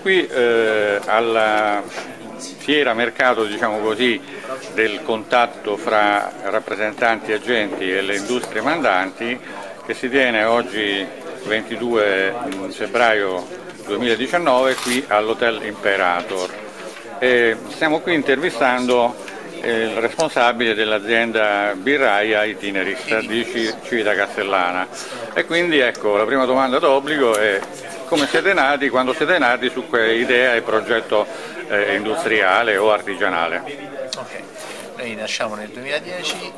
qui alla fiera mercato, diciamo così, del contatto fra rappresentanti agenti e le industrie mandanti, che si tiene oggi 22 febbraio 2019 qui all'Hotel Imperator. Stiamo qui intervistando il responsabile dell'azienda birraia Itineris di Civita Castellana, e quindi ecco, la prima domanda d'obbligo è: come siete nati, quando siete nati, su che idea e progetto industriale o artigianale? Ok, noi nasciamo nel 2010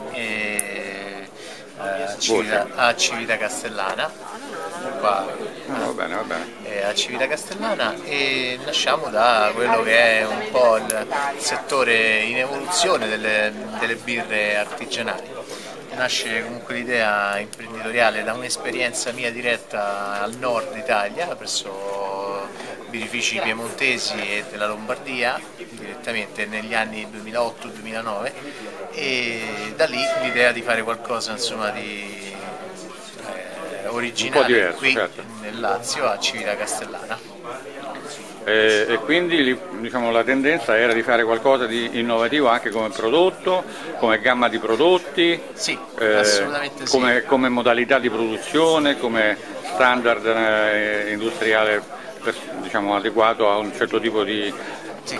a Civita Castellana, qua, Va bene, va bene. a Civita Castellana, e nasciamo da quello che è un po' il settore in evoluzione delle birre artigianali. Nasce comunque l'idea imprenditoriale da un'esperienza mia diretta al nord Italia, presso birrifici piemontesi e della Lombardia, direttamente negli anni 2008-2009, e da lì l'idea di fare qualcosa, insomma, di originale, diverso, qui certo, nel Lazio, a Civita Castellana. E quindi, diciamo, la tendenza era di fare qualcosa di innovativo anche come prodotto, come gamma di prodotti, Sì, assolutamente sì. come modalità di produzione, come standard industriale, diciamo, adeguato a un certo tipo di Sì.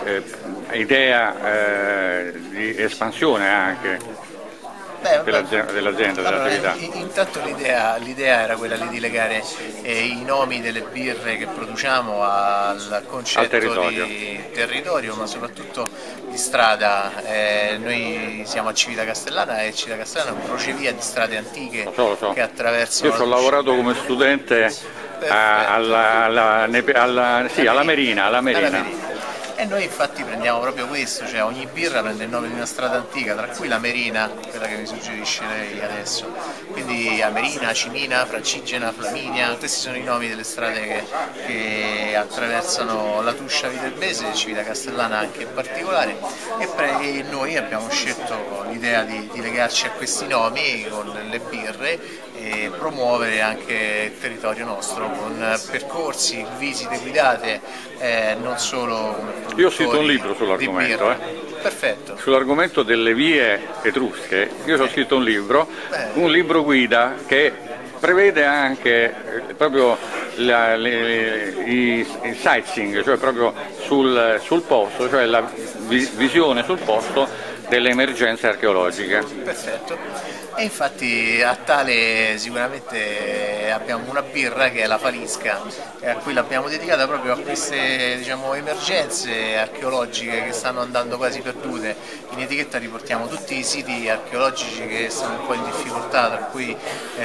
idea di espansione anche dell'azienda, dell'attività. Intanto l'idea era quella lì di legare i nomi delle birre che produciamo al concetto di territorio, ma soprattutto di strada. Noi siamo a Civita Castellana, e Civita Castellana è un crocevia di strade antiche che attraversano. Io ci ho lavorato come studente alla Merina. E noi infatti prendiamo proprio questo, cioè ogni birra prende il nome di una strada antica, tra cui la Merina, quella che mi suggerisce lei adesso. Quindi Amerina, Cimina, Francigena, Flaminia, questi sono i nomi delle strade che attraversano la Tuscia Viterbese, Civita Castellana anche in particolare, e noi abbiamo scelto l'idea di legarci a questi nomi con le birre e promuovere anche il territorio nostro con percorsi, visite guidate, non solo. Io ho scritto un libro sull'argomento, Perfetto. Sull'argomento delle vie etrusche. Io ho scritto un libro guida che prevede anche proprio il sightseeing, cioè proprio sul posto, cioè la visione sul posto delle emergenze archeologiche. Perfetto. E infatti a tale sicuramente abbiamo una birra che è la Falisca, a cui l'abbiamo dedicata proprio a queste, diciamo, emergenze archeologiche che stanno andando quasi perdute. In etichetta riportiamo tutti i siti archeologici che sono un po' in difficoltà, tra cui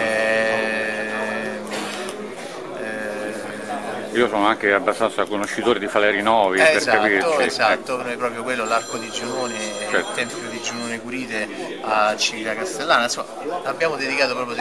io sono anche abbastanza conoscitore di Faleri Novi, per capirci. Esatto, noi proprio quello, l'Arco di Giunone, certo, il Tempio di Giunone Curite a Civita Castellana, insomma abbiamo dedicato proprio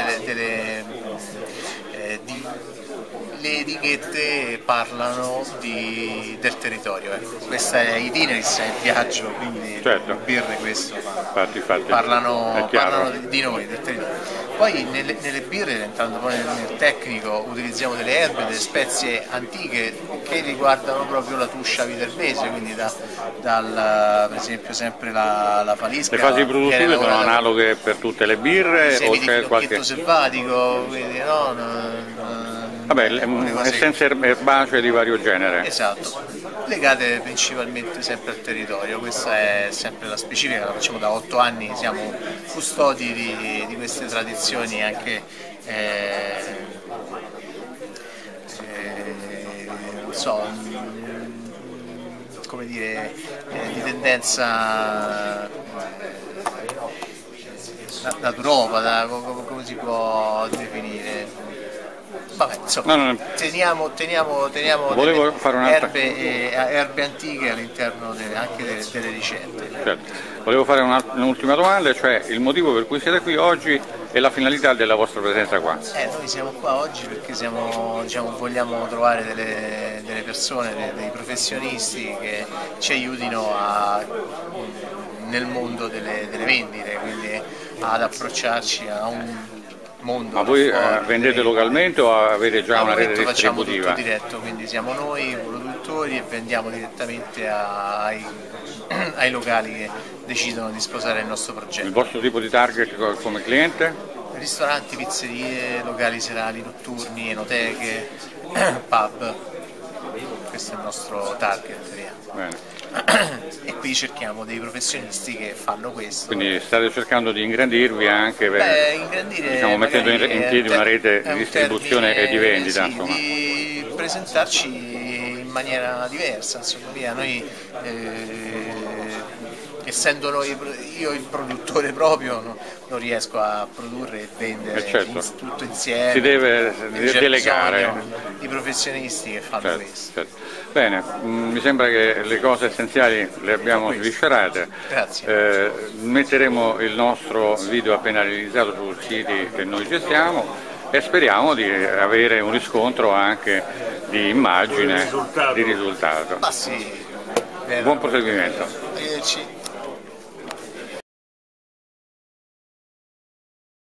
le etichette parlano del territorio, ecco. Questa è Itineris, è il viaggio, quindi certo, le birre questo parlano di noi, del territorio. Poi nelle birre, entrando poi nel tecnico, utilizziamo delle erbe, delle spezie antiche che riguardano proprio la Tuscia Viterbese, quindi per esempio sempre la Falisca. Le fasi produttive sono analoghe per tutte le birre? O c'è qualche selvatico, quindi vabbè, essenze erbacee di vario genere. Esatto, legate principalmente sempre al territorio, questa è sempre la specifica, la facciamo da 8 anni, siamo custodi di queste tradizioni anche non so, come dire, di tendenza naturopatica, come si può definire? Vabbè, insomma, teniamo Volevo fare erbe antiche all'interno anche delle ricette. Certo. Volevo fare un'ultima domanda, cioè il motivo per cui siete qui oggi e la finalità della vostra presenza qua. Noi siamo qua oggi perché vogliamo trovare delle persone, dei professionisti che ci aiutino nel mondo delle vendite, quindi ad approcciarci a mondo. Ma voi vendete localmente o avete già una rete Facciamo distributiva? tutto diretto, quindi siamo noi produttori e vendiamo direttamente ai locali che decidono di sposare il nostro Il progetto. vostro tipo di target come cliente? Ristoranti, pizzerie, locali serali, notturni, enoteche, pub, questo è il nostro target. Bene. E qui cerchiamo dei professionisti che fanno questo. Quindi state cercando di ingrandirvi anche per, ingrandire, diciamo, mettendo in piedi una rete di distribuzione e di vendita, sì, insomma. di presentarci in maniera diversa, insomma, via. Noi essendo io il produttore proprio non riesco a produrre e vendere certo. tutto insieme. Si deve delegare. I professionisti che fanno questo. Certo. Bene, mi sembra che le cose essenziali le abbiamo sviscerate. Grazie. Metteremo il nostro video appena realizzato sui siti che noi gestiamo e speriamo di avere un riscontro anche di immagine, di risultato. Ma sì. Buon proseguimento. Arrivederci.